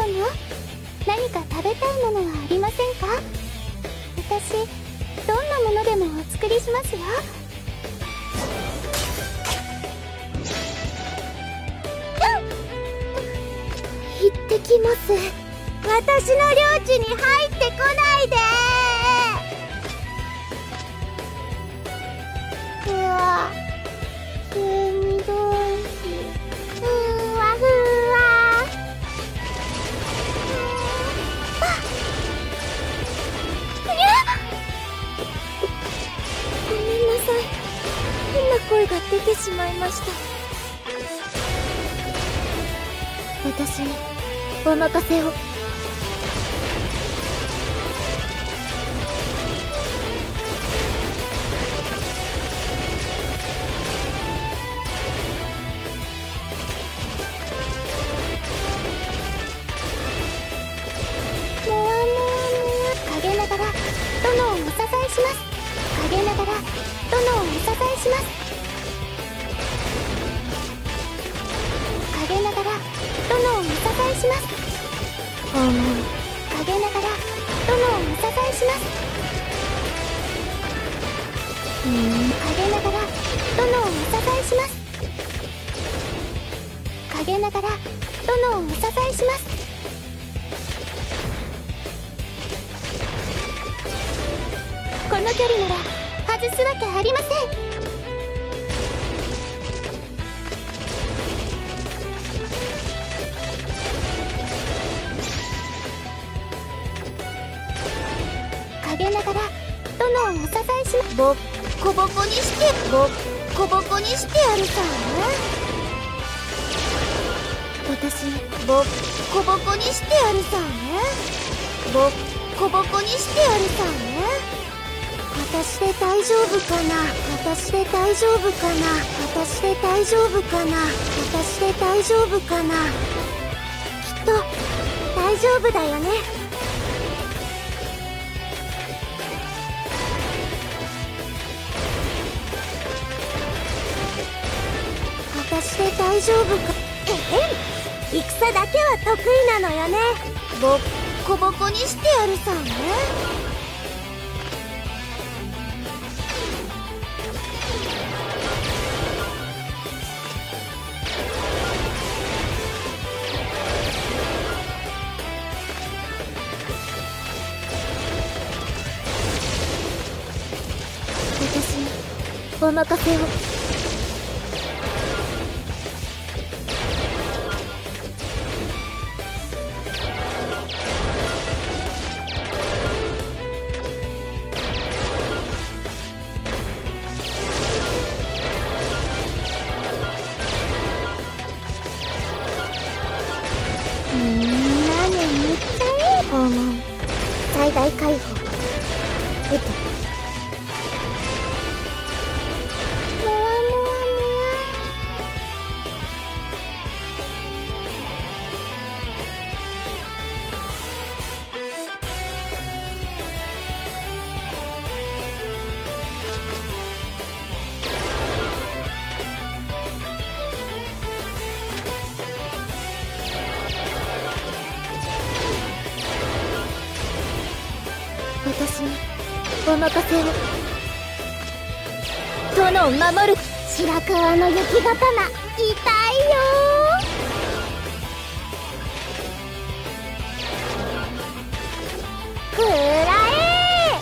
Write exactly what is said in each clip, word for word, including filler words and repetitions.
殿、何か食べたいものはありませんか？私、どんなものでもお作りしますよ。行ってきます。私の領地に入ってこないで。うわ、急にどうし、ふわふわ。にゃっ、ごめんなさい、変な声が出てしまいました。私にお任せを。陰ながら殿をお支えします。陰ながら殿をお支えします。陰ながら殿をお支えします。訪問。陰ながら殿をお支えします。うーん。陰ながら殿をお支えします。陰ながら殿をお支えします。この距離なら外すわけありません。陰ながら殿をお支えします。ボッコボコにしてボッコボコにしてやるさ。私ボッコボコにしてやるさね。ボッコボコにしてやるさね。私で大丈夫かな。私で大丈夫かな。私で大丈夫かな。私で大丈夫かな。きっと大丈夫だよね。私で大丈夫か。えへん、戦だけは得意なのよね。ボッコボコにしてやるさね。私にお任せを。うーん、ラーメンめっちゃいい。訪問。最大解放。得て。私にお任せを。殿を守る。白川の雪刀、痛いよー。くらえ。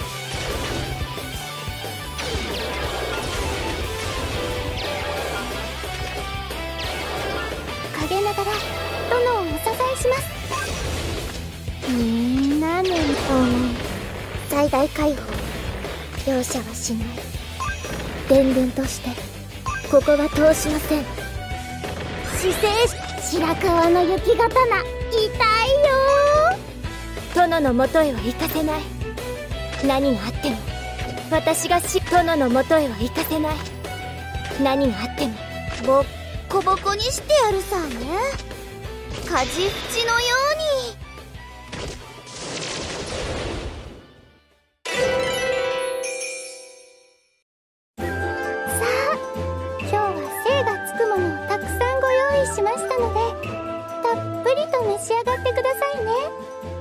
陰ながら殿をお支えします。うーん、ラーメン訪問。最大解放。容赦はしない。伝聞としてここは通しません。姿勢。白川の雪刀、痛いよー。殿のもとへは行かせない。何があっても私がし殿のもとへは行かせない。何があってもボッコボコにしてやるさね。火事淵のように。しましたので、たっぷりと召召し上がってくださいね。